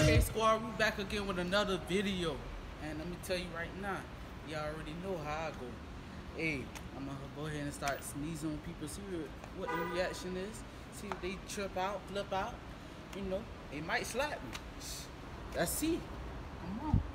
Okay, squad, we back again with another video. And let me tell you right now, y'all already know how I go. Hey, I'm gonna go ahead and start sneezing on people, see what the reaction is. See if they trip out, flip out. You know, they might slap me. Let's see. Come on.